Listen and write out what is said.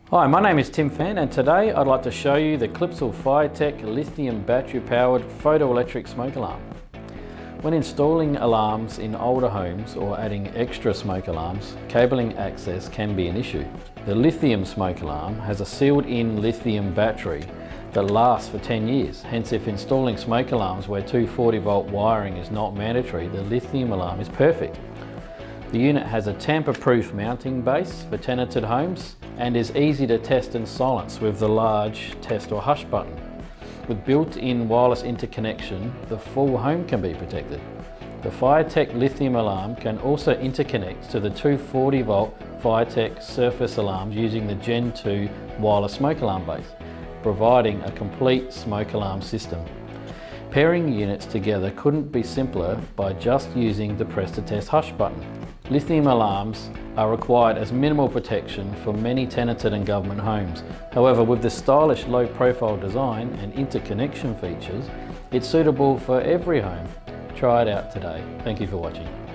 Hi, my name is Tim Fan and today I'd like to show you the Clipsal Fire Tek lithium battery powered photoelectric smoke alarm. When installing alarms in older homes or adding extra smoke alarms, cabling access can be an issue. The lithium smoke alarm has a sealed in lithium battery that lasts for 10 years. Hence, if installing smoke alarms where 240 volt wiring is not mandatory, the lithium alarm is perfect. The unit has a tamper-proof mounting base for tenanted homes and is easy to test and silence with the large test or hush button. With built-in wireless interconnection, the full home can be protected. The Fire Tek lithium alarm can also interconnect to the 240 volt Fire Tek surface alarms using the Gen 2 wireless smoke alarm base, providing a complete smoke alarm system. Pairing units together couldn't be simpler by just using the press to test hush button. Lithium alarms are required as minimal protection for many tenanted and government homes. However, with the stylish low profile design and interconnection features, it's suitable for every home. Try it out today. Thank you for watching.